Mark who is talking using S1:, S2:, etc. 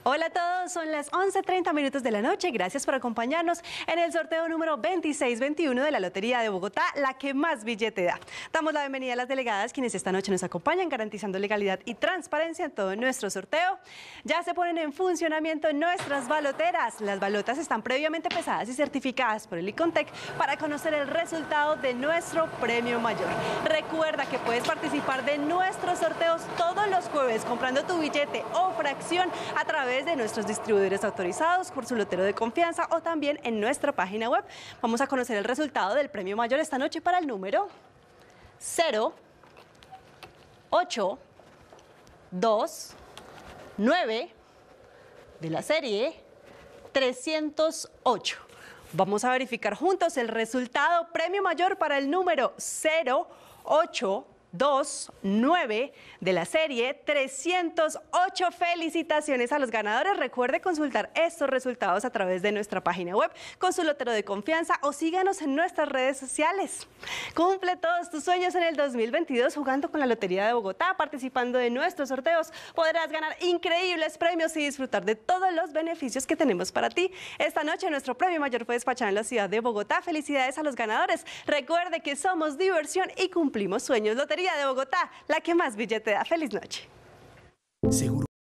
S1: Hola a todos, son las 11:30 de la noche. Gracias por acompañarnos en el sorteo número 2621 de la Lotería de Bogotá, la que más billete da. Damos la bienvenida a las delegadas quienes esta noche nos acompañan, garantizando legalidad y transparencia en todo nuestro sorteo. Ya se ponen en funcionamiento nuestras baloteras. Las balotas están previamente pesadas y certificadas por el Icontec para conocer el resultado de nuestro premio mayor. Recuerda que puedes participar de nuestros sorteos todos los jueves comprando tu billete o fracción a través de nuestros distribuidores autorizados por su lotero de confianza o también en nuestra página web. Vamos a conocer el resultado del premio mayor esta noche para el número 0, 8, 2, 9 de la serie 308. Vamos a verificar juntos el resultado premio mayor para el número 0, 8, 2, 9 de la serie 308. Felicitaciones a los ganadores. Recuerde consultar estos resultados a través de nuestra página web con su lotero de confianza o síganos en nuestras redes sociales. Cumple todos tus sueños en el 2022 jugando con la Lotería de Bogotá, participando de nuestros sorteos. Podrás ganar increíbles premios y disfrutar de todos los beneficios que tenemos para ti. Esta noche nuestro premio mayor fue despachado en la ciudad de Bogotá. Felicidades a los ganadores. Recuerde que somos diversión y cumplimos sueños. Lotería de Bogotá, la que más billete da. Feliz noche.
S2: Seguro.